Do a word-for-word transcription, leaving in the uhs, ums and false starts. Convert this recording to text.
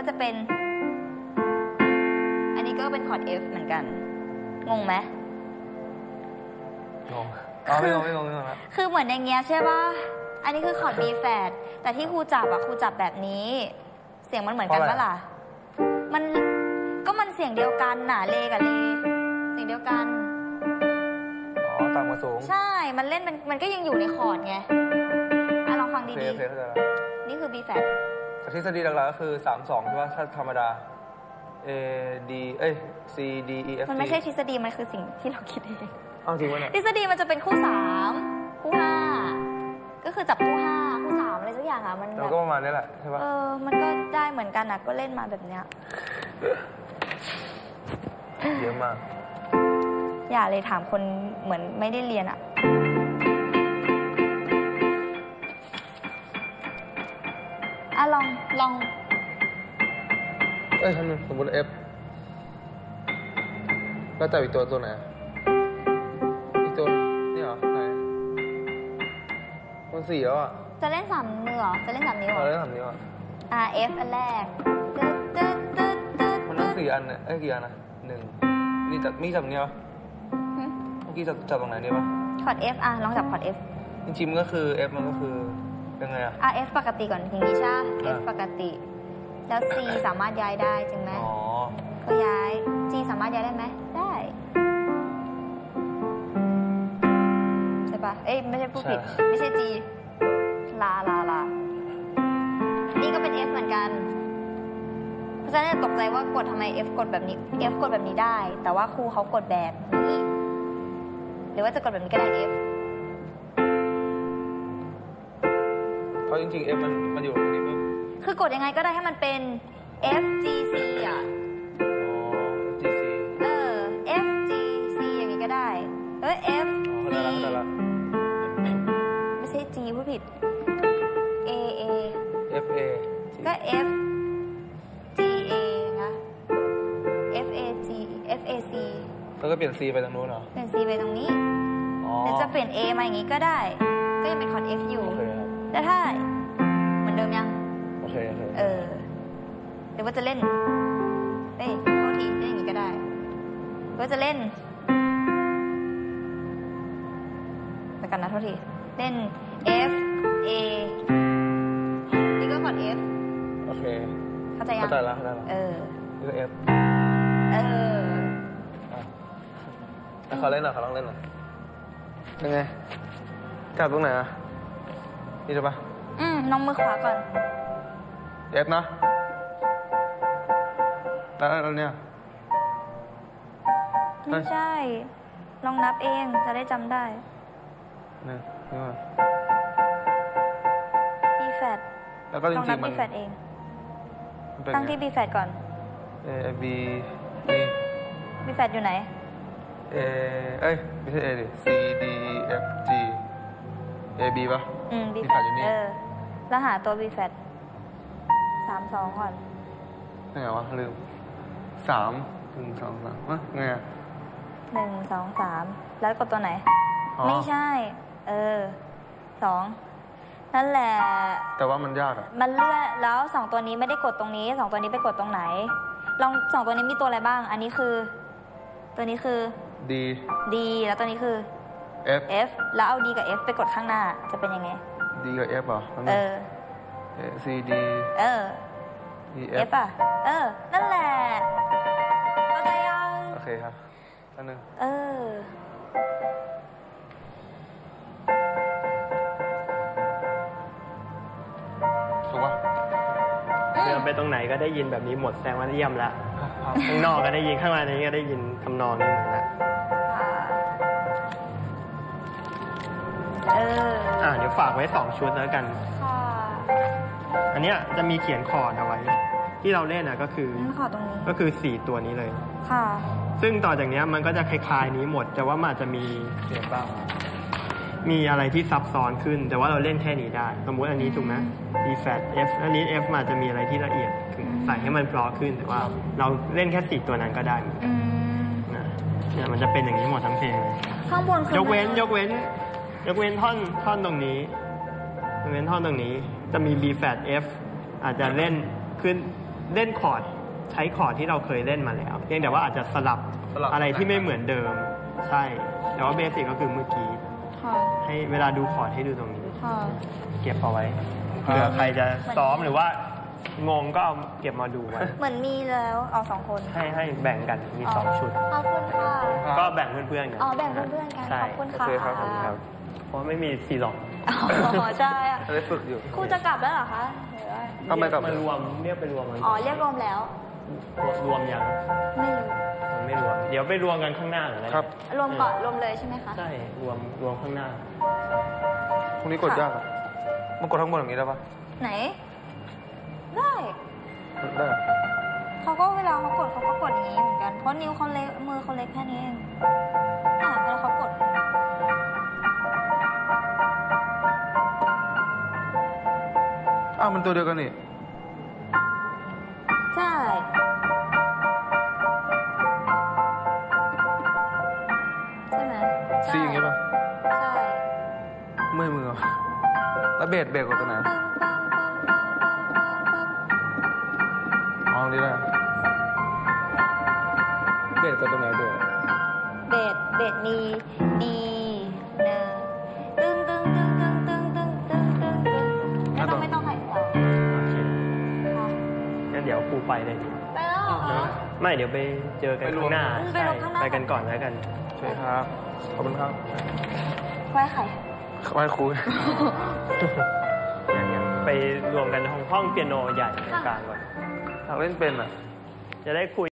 ก็จะเป็นอันนี้ก็เป็นคอร์ด F เหมือนกันงงไหมงงอ๋อไม่งงไม่งงไม่งงแล้วคือเหมือนอย่างเงี้ยใช่ป่ะอันนี้คือคอร์ด B flat แต่ที่ครูจับอะครูจับแบบนี้เสียงมันเหมือนกันปะล่ะมันก็มันเสียงเดียวกันน่ะเลกับเลเสียงเดียวกันอ๋อต่ำกว่าสูงใช่มันเล่นมันมันก็ยังอยู่ในคอร์ดไงอ่ะลองฟังดีๆนี่คือ B flat แต่ทฤษฎีหลักๆก็คือสามสองใช่ป่ะถ้าธรรมดา A D เอ้ย C D E F มันไม่ใช่ทฤษฎีมันคือสิ่งที่เราคิดเองอ้าวจริงวะเนี่ยทฤษฎีมันจะเป็นคู่สามคู่ห้าก็คือจับคู่ห้าคู่สามอะไรสักอย่างอ่ะมันเราก็ประมาณนี้แหละใช่ป่ะเออมันก็ได้เหมือนกันอ่ะก็เล่นมาแบบเนี้ยเยอะมากอย่าเลยถามคนเหมือนไม่ได้เรียนอ่ะอ่ะลองลองเอ้ยทำหนึ่งสมมติ F แล้วจับอีกตัวตัวไหนอีกตัวนี่เหรอไหนมันสี่แล้วอ่ะจะเล่นสามมือเหรอจะเล่นสามนิ้วเหรอเล่นสามนิ้วอ่ะ R F อันแรกตึ๊ดตึ๊ดตึ๊ดตึ๊ดมันต้องสี่อันเนี่ยเอ้ยกี่อันนะหนึ่งนี่จับมีจับนิ้วเมื่อกี้จับจับตรงไหนนี่ปะคอร์ด F อ่ะลองจับคอร์ด F จริงๆมันก็คือ F มันก็คือยังไงอ่ะ R F ปกติก่อนอย่างนี้ใช่ F ปกติแล้ว C สามารถย้ายได้จริงไหมอ๋อก็ย้าย G สามารถย้ายได้ไหมได้ใช่ปะเอ้ยไม่ใช่ผู้ผิดไม่ใช่ G ลาลาลานี่ก็เป็น F เหมือนกันเพราะฉะนั้นตกใจว่ากดทำไม F กดแบบนี้ F กดแบบนี้ได้แต่ว่าครูเขากดแบบนี้หรือว่าจะกดแบบนี้ก็ได้ F เพราะจริงๆ F มันมันอยู่ตรงนี้มั้ยคือกดยังไงก็ได้ให้มันเป็น F G C อ่ะอ๋อ G C เออ F G C อย่างนี้ก็ได้เออ F C ไม่ใช่ G ผู้ผิด A A F A ก็ F G A นะ F A G F A C แล้วก็เปลี่ยน C ไปตรงนู้นเหรอเปลี่ยน C ไปตรงนี้หรือจะเปลี่ยน A มาอย่างนี้ก็ได้ก็ยังเป็นคอร์ด F อยู่แล้วถ้าเหมือนเดิมยังโอเคโอเคเออหรือว่าจะเล่นเอ้ยโทษทีเล่นอย่างนี้ก็ได้หรือว่าจะเล่นไปกันนะโทษทีเล่น F A นี่ก็คอร์ด F โอเคเข้าใจยังเข้าใจแล้วเข้าใจแล้วเออนี่ก็ F เออแล้วเขาเล่นหน่อยเขาลองเล่นหน่อยยังไงจับตรงไหนอ่ะนี่ใช่ปะอืมน้องมือขวาก่อน F นะแล้วแล้วเนี่ยไม่ใช่ลองนับเองจะได้จำได้หนึ่งนี่มา B flat แล้วก็จริงๆมันลองนับ B flat เองตั้งที่ B flat ก่อน A B นี่ B flat อยู่ไหน A เอ้ยไม่ใช่ A ดิ C D F G A B ป่ะอืม B flat อยู่นี่เออแล้วหาตัว B flat สามสองก่อนไงวะลืมสามหนึ่งสองสามวะไงหนึ่งสองสามแล้วกดตัวไหนไม่ใช่เออสองนั่นแหละแต่ว่ามันยากอ่ะมันเลื่อนแล้วสองตัวนี้ไม่ได้กดตรงนี้สองตัวนี้ไปกดตรงไหนลองสองตัวนี้มีตัวอะไรบ้างอันนี้คือตัวนี้คือ D D แล้วตัวนี้คือ F F แล้วเอา D กับ F ไปกดข้างหน้าจะเป็นยังไง D กับ F เหรอเออ C D เออ E F อ่ะเออนั่นแหละเข้าใจยังโอเคครับอันนึงเออถูกปะเดินไปตรงไหนก็ได้ยินแบบนี้หมดแสดงว่าเยี่ยมแล้วข้างนอกก็ได้ยินข้างในนี้ก็ได้ยินทำนองนี้เหมือนกันเอออ่ะเดี๋ยวฝากไว้สองชุดแล้วกันค่ะอันเนี้ยจะมีเขียนคอร์ดเอาไว้ที่เราเล่นอ่ะก็คือคอร์ดตรงนี้ก็คือสี่ตัวนี้เลยค่ะซึ่งต่อจากนี้มันก็จะคล้ายๆนี้หมดแต่ว่ามันอาจจะมีเสียงบ้างมีอะไรที่ซับซ้อนขึ้นแต่ว่าเราเล่นแค่นี้ได้สมมติอันนี้ถูกไหม B flat F อันนี้ F อาจจะมีอะไรที่ละเอียดขึ้นใส่ให้มันเพราะขึ้นแต่ว่าเราเล่นแค่สี่ตัวนั้นก็ได้เหมือนกันนะเนี่ยมันจะเป็นอย่างนี้หมดทั้งเพลงเลยข้างบนยกเว้นยกเว้นยกเว้นท่อนท่อนตรงนี้ยกเว้นท่อนตรงนี้จะมี B flat F อาจจะเล่นขึ้นเล่นคอร์ดใช้คอร์ดที่เราเคยเล่นมาแล้วเพียงแต่ว่าอาจจะสลับอะไรที่ไม่เหมือนเดิมใช่แต่ว่าเบสิกก็คือเมื่อกี้ค่ะให้เวลาดูคอร์ดให้ดูตรงนี้ค่ะเก็บเอาไว้เผื่อใครจะซ้อมหรือว่างงก็เอาเก็บมาดูไว้เหมือนมีแล้วเอาสองคนให้ให้แบ่งกันมีสองชุดขอบคุณค่ะก็แบ่งเพื่อนๆกันอ๋อแบ่งเพื่อนๆกันใช่ขอบคุณโอค่ะเคครับขอบคุณครับเพราะไม่มีซีล็อกอ๋อใช่อะได้ฝึกอยู่ครูจะกลับแล้วเหรอคะหรือว่าทำไมกลับมารวมเรียกไปรวมกันอ๋อเรียกรวมแล้วรวมยังไม่รู้มันไม่รวม เดี๋ยวไปรวมกันข้างหน้าหรืออะไรครับรวมก่อนรวมเลยใช่ไหมคะใช่รวมรวมข้างหน้าพรุ่งนี้กดยากอ่ะมันกดทั้งหมดอย่างนี้ได้ปะไหน ได้ได้เขาก็เวลาเขากดเขาก็กดอย่างนี้เหมือนกัน เพราะนิ้วเขาเล็กมือเขาเล็กแค่นี้เองอ่าเวลาเขากดอ้าวมันตัวเดียวกันนี่ใช่ใช่ไหมซีอย่างงี้ปะใช่เมื่อยมือเหรอแล้วเบสเบสกดตัวไหนปังปังปังปังปังปังปังอ๋อตรงนี้ได้เบสกดตัวไหนเบสเบสเบสมีดีหนึ่งตึ้งตึ้งตึ้งตึ้งตึ้งตึ้งตึ้งตึ้งตึ้งไม่ต้องไม่ต้องใครเอาโอเคค่ะงั้นเดี๋ยวครูไปเลยไปแล้วเหรอไม่เดี๋ยวไปเจอกันข้างหน้าไปรวมข้างหน้าไปกันก่อนแล้วกันโอเคครับ ขอบคุณครับไว้ใครไหว้ครูอย่างเงี้ยไปรวมกันห้องห้องเปียโนใหญ่ตรงกลางก่อนอยากเล่นเป็นอ่ะจะได้คุย